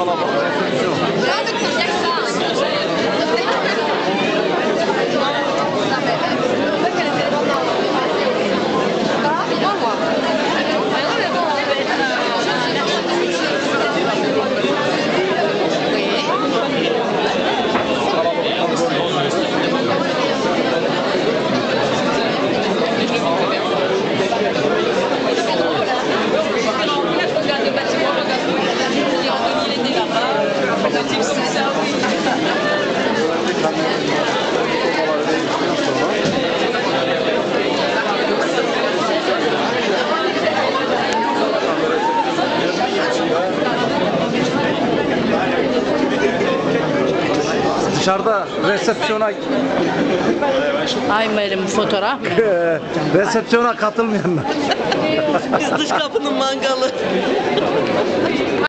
Dışarıda resepsiyona Aymer'im fotoğraf mı? resepsiyona katılmayanlar. Biz dış kapının mangalı.